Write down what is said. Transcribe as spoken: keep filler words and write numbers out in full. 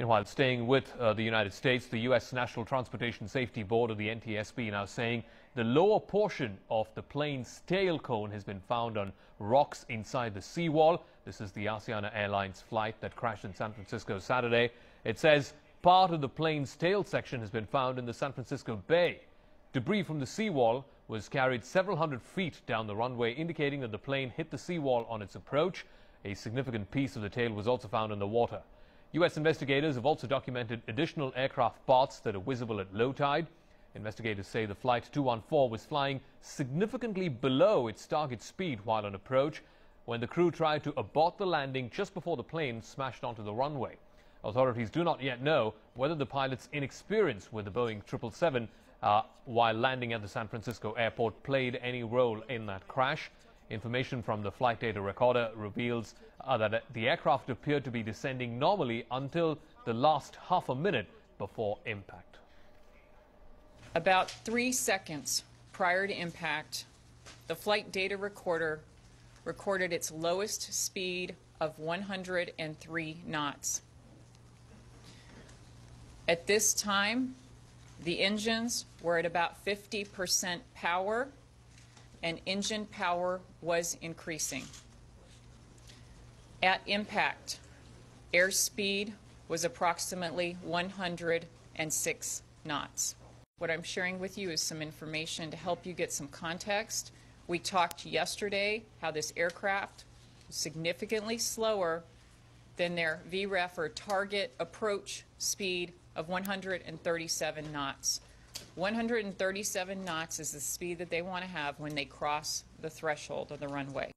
Meanwhile, staying with uh, the United States, the U S National Transportation Safety Board, or the N T S B, now saying the lower portion of the plane's tail cone has been found on rocks inside the seawall. This is the Asiana Airlines flight that crashed in San Francisco Saturday. It says part of the plane's tail section has been found in the San Francisco Bay. Debris from the seawall was carried several hundred feet down the runway, indicating that the plane hit the seawall on its approach. A significant piece of the tail was also found in the water. U S investigators have also documented additional aircraft parts that are visible at low tide. Investigators say the Flight two one four was flying significantly below its target speed while on approach when the crew tried to abort the landing just before the plane smashed onto the runway. Authorities do not yet know whether the pilot's inexperience with the Boeing seven seventy-seven uh, while landing at the San Francisco airport played any role in that crash. Information from the flight data recorder reveals uh, that the aircraft appeared to be descending normally until the last half a minute before impact. About three seconds prior to impact, the flight data recorder recorded its lowest speed of one hundred three knots. At this time, the engines were at about fifty percent power, and engine power was increasing. At impact, airspeed was approximately one hundred six knots. What I'm sharing with you is some information to help you get some context. We talked yesterday how this aircraft was significantly slower than their V REF or target approach speed of one hundred thirty-seven knots. one hundred thirty-seven knots is the speed that they want to have when they cross the threshold of the runway.